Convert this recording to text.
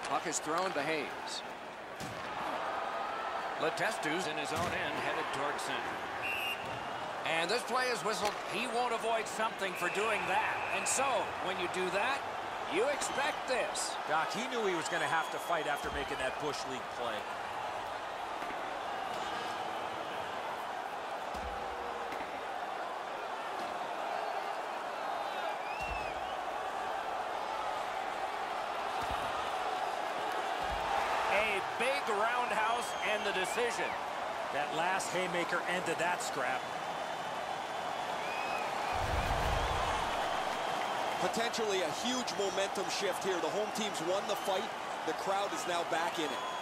Puck is thrown to Hayes. Letestu's in his own end, headed towards center. And this play is whistled. He won't avoid something for doing that. And so, when you do that, you expect this. Doc, he knew he was going to have to fight after making that Bush League play. A big roundhouse and the decision. That last haymaker ended that scrap. Potentially a huge momentum shift here. The home team's won the fight. The crowd is now back in it.